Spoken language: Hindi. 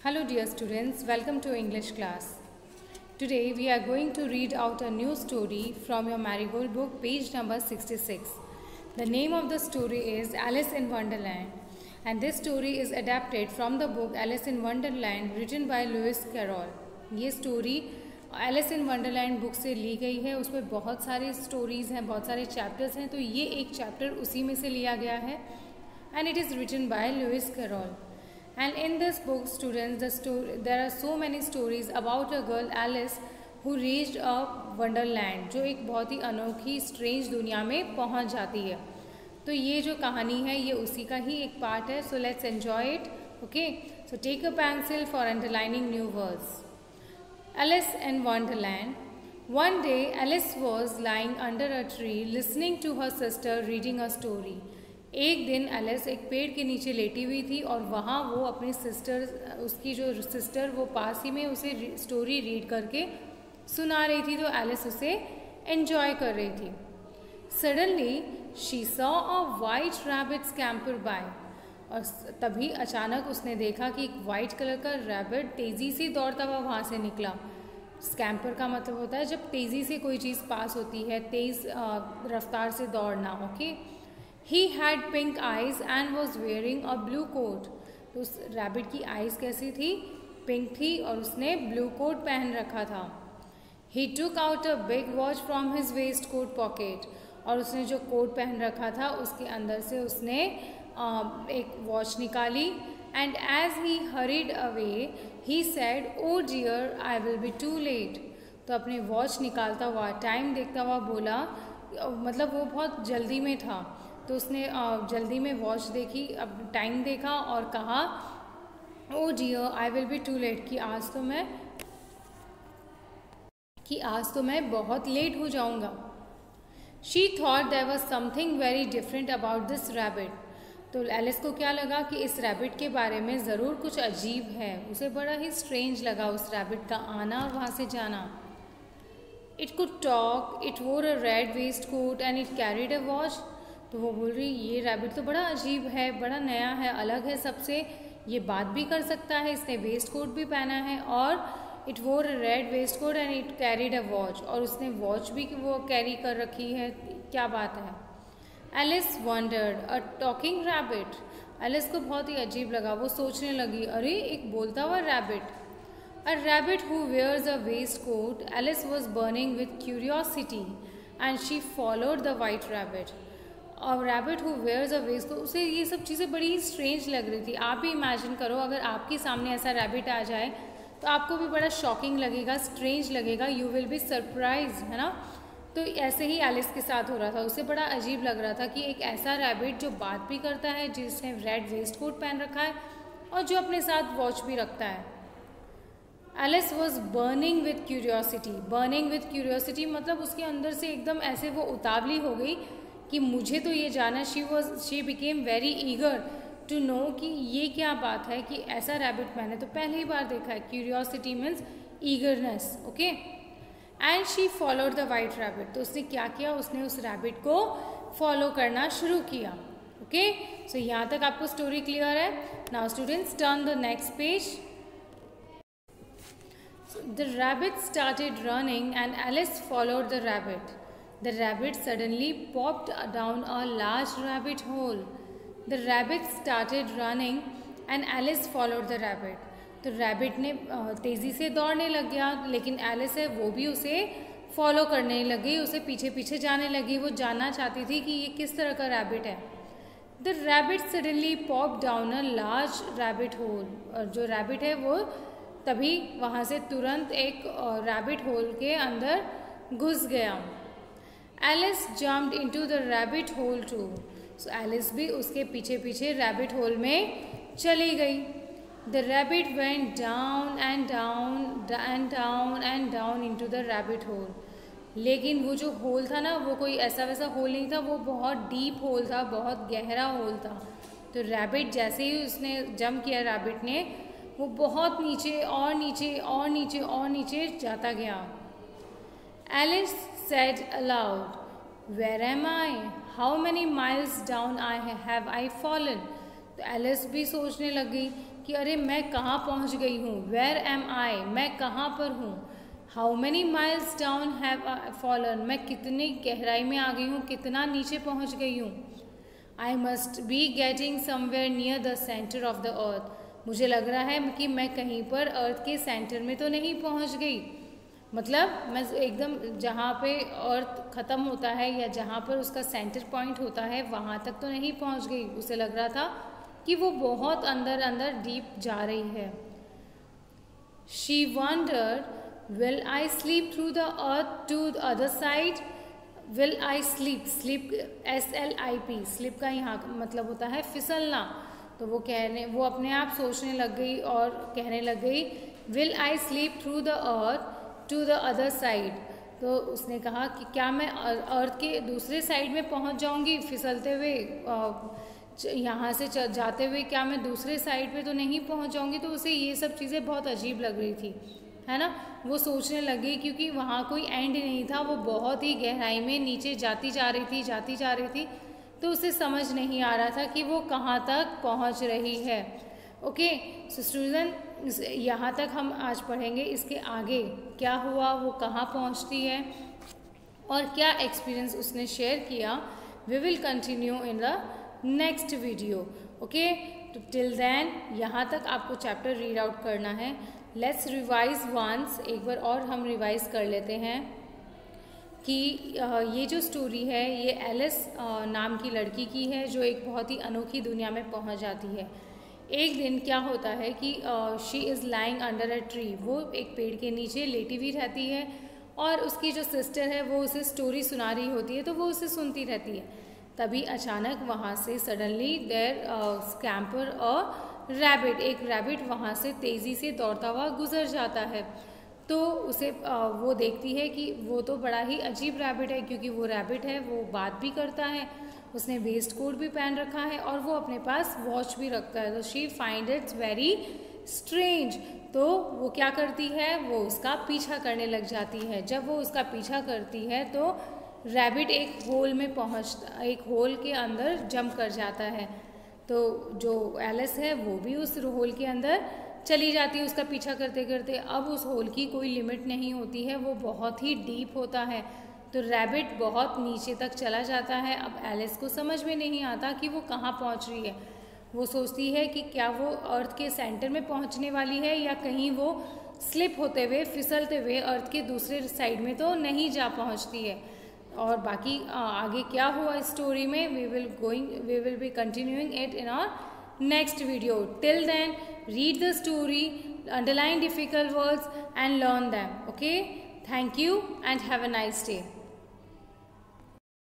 Hello dear students, welcome to English class. Today we are going to read out a new story from your Marigold book, page number 66. The name of the story is Alice in Wonderland, and this story is adapted from the book Alice in Wonderland written by Lewis Carroll. ये story Alice in Wonderland book से ली गई है। उसमें बहुत सारे स्टोरीज़ हैं, बहुत सारे चैप्टर्स हैं, तो ये एक चैप्टर उसी में से लिया गया है and it is written by Lewis Carroll. And in this book, students, there are so many stories about a girl Alice who reached a wonderland, जो एक बहुत ही अनोखी स्ट्रेंज दुनिया में पहुंच जाती है। तो ये जो कहानी है ये उसी का ही एक पार्ट है। So let's enjoy it. Okay, so take a pencil for underlining new words. Alice in Wonderland. One day Alice was lying under a tree listening to her sister reading a story. एक दिन एलिस एक पेड़ के नीचे लेटी हुई थी और वहाँ वो अपनी उसकी जो सिस्टर वो पास ही में उसे स्टोरी रीड करके सुना रही थी, तो एलिस उसे एंजॉय कर रही थी। Suddenly she saw a white rabbit scamper by, और तभी अचानक उसने देखा कि एक वाइट कलर का रैबिट तेज़ी से दौड़ता हुआ वहाँ से निकला। स्कैम्पर का मतलब होता है जब तेज़ी से कोई चीज़ पास होती है, तेज़ रफ्तार से दौड़ना। Okay, He had pink eyes and was wearing a blue coat. तो उस रैबिट की आइज़ कैसी थी? पिंक थी और उसने ब्लू कोट पहन रखा था। He took out a big watch from his waistcoat pocket. और उसने जो कोट पहन रखा था उसके अंदर से उसने एक वॉच निकाली। And as he hurried away, he said, "Oh dear, I will be too late." तो अपने वॉच निकालता हुआ, टाइम देखता हुआ बोला, मतलब वो बहुत जल्दी में था, तो उसने जल्दी में वॉच देखी, अब टाइम देखा और कहा, oh dear I will be too late, कि आज तो मैं बहुत लेट हो जाऊंगा। She thought there was something very different about this rabbit. तो एलिस को क्या लगा कि इस रैबिट के बारे में ज़रूर कुछ अजीब है। उसे बड़ा ही स्ट्रेंज लगा उस रैबिट का आना और वहाँ से जाना। It could talk, it wore a red waistcoat and it carried a watch. तो वो बोल रही ये रैबिट तो बड़ा अजीब है, बड़ा नया है, अलग है सबसे, ये बात भी कर सकता है, इसने वेस्ट कोट भी पहना है, और it wore red waistcoat and it carried a watch, और उसने वॉच भी वो कैरी कर रखी है, क्या बात है। Alice wondered, a talking rabbit. एलिस को बहुत ही अजीब लगा, वो सोचने लगी, अरे एक बोलता हुआ rabbit. A rabbit who wears a waistcoat. Alice was burning with curiosity and she followed the white rabbit. और rabbit who wears a waistcoat, उसे ये सब चीज़ें बड़ी ही स्ट्रेंज लग रही थी। आप भी इमेजिन करो अगर आपके सामने ऐसा रैबिट आ जाए तो आपको भी बड़ा शॉकिंग लगेगा, स्ट्रेंज लगेगा, यू विल बी सरप्राइज, है ना। तो ऐसे ही एलिस के साथ हो रहा था, उसे बड़ा अजीब लग रहा था कि एक ऐसा रैबिट जो बात भी करता है, जिसने रेड वेस्ट कोट पहन रखा है और जो अपने साथ वॉच भी रखता है। Alice was burning with curiosity. Burning with curiosity मतलब उसके अंदर से एकदम ऐसे वो उतावली हो गई कि मुझे तो ये जाना। She became very eager to know कि ये क्या बात है कि ऐसा रैबिट मैंने तो पहली ही बार देखा है। Curiosity means eagerness. Okay, and she followed the white rabbit. तो उसने क्या किया, उसने उस रैबिट को फॉलो करना शुरू किया। ओके, सो यहाँ तक आपको स्टोरी क्लियर है। Now students turn the next page. The rabbit started running and Alice followed the rabbit. The rabbit suddenly popped down a large rabbit hole. The rabbit started running and Alice followed the rabbit. तो रैबिट ने तेज़ी से दौड़ने लग गया, लेकिन एलिस है वो भी उसे फॉलो करने लगी, उसे पीछे पीछे जाने लगी। वो जानना चाहती थी कि ये किस तरह का रैबिट है। The rabbit suddenly pop down a large rabbit hole. और जो रैबिट है वो तभी वहाँ से तुरंत एक रैबिट होल के अंदर घुस गया। Alice jumped into the rabbit hole too. So Alice भी उसके पीछे पीछे रैबिट होल में चली गई। The rabbit went down and down and down and down into the rabbit hole. लेकिन वो जो होल था ना, वो कोई ऐसा वैसा होल नहीं था, वो बहुत डीप होल था, बहुत गहरा होल था। तो रैबिट जैसे ही उसने जंप किया, रैबिट ने, वो बहुत नीचे और नीचे और नीचे और नीचे जाता गया। Alice said aloud, "Where am I? How many miles down have I fallen?" तो एलिस भी सोचने लग गई कि अरे मैं कहाँ पहुँच गई हूँ, वेयर एम आई, मैं कहाँ पर हूँ, how many miles down have fallen, मैं कितनी गहराई में आ गई हूँ, कितना नीचे पहुँच गई हूँ। I must be getting somewhere near the centre of the earth, मुझे लग रहा है कि मैं कहीं पर अर्थ के सेंटर में तो नहीं पहुँच गई, मतलब मैं एकदम जहाँ पे अर्थ ख़त्म होता है या जहाँ पर उसका सेंटर पॉइंट होता है वहाँ तक तो नहीं पहुँच गई। उसे लग रहा था कि वो बहुत अंदर अंदर डीप जा रही है। She wondered will I slip through the earth to the other side, will I slip, slip SLIP, slip का यहाँ मतलब होता है फिसलना। तो वो अपने आप सोचने लग गई और कहने लग गई will I slip through the earth to the other side, तो उसने कहा कि क्या मैं अर्थ के दूसरे साइड में पहुंच जाऊंगी फिसलते हुए, यहाँ से जाते हुए क्या मैं दूसरे साइड पे तो नहीं पहुंच जाऊंगी। तो उसे ये सब चीज़ें बहुत अजीब लग रही थी, है ना। वो सोचने लगी क्योंकि वहाँ कोई एंड नहीं था, वो बहुत ही गहराई में नीचे जाती जा रही थी, तो उसे समझ नहीं आ रहा था कि वो कहाँ तक पहुँच रही है। ओके सो स्टूडेंट, यहाँ तक हम आज पढ़ेंगे, इसके आगे क्या हुआ, वो कहाँ पहुँचती है और क्या एक्सपीरियंस उसने शेयर किया, we will continue in the next video. Okay, तो टिल देन यहाँ तक आपको चैप्टर रीड आउट करना है। लेट्स रिवाइज वंस, एक बार और हम रिवाइज कर लेते हैं कि ये जो स्टोरी है ये एलिस नाम की लड़की की है जो एक बहुत ही अनोखी दुनिया में पहुँच जाती है। एक दिन क्या होता है कि she is lying under a tree, वो एक पेड़ के नीचे लेटी हुई रहती है और उसकी जो सिस्टर है वो उसे स्टोरी सुना रही होती है, तो वो उसे सुनती रहती है। तभी अचानक वहाँ से suddenly there scamper a rabbit, एक रैबिट वहाँ से तेज़ी से दौड़ता हुआ गुजर जाता है। तो उसे वो देखती है कि वो तो बड़ा ही अजीब रैबिट है, क्योंकि वो रैबिट है, वो बात भी करता है, उसने वेस्ट कोट भी पहन रखा है और वो अपने पास वॉच भी रखता है। तो she find it's very strange, तो वो क्या करती है, वो उसका पीछा करने लग जाती है। जब वो उसका पीछा करती है तो रैबिट एक होल के अंदर जंप कर जाता है। तो जो एलिस है वो भी उस होल के अंदर चली जाती है उसका पीछा करते करते। अब उस होल की कोई लिमिट नहीं होती है, वो बहुत ही डीप होता है, तो रैबिट बहुत नीचे तक चला जाता है। अब एलिस को समझ में नहीं आता कि वो कहाँ पहुँच रही है। वो सोचती है कि क्या वो अर्थ के सेंटर में पहुँचने वाली है या कहीं वो स्लिप होते हुए फिसलते हुए अर्थ के दूसरे साइड में तो नहीं जा पहुँचती है। और बाकी आगे क्या हुआ इस स्टोरी में, we will be continuing it in our next video. Till then read the story, underline difficult words and learn them. Okay, thank you and have a nice day.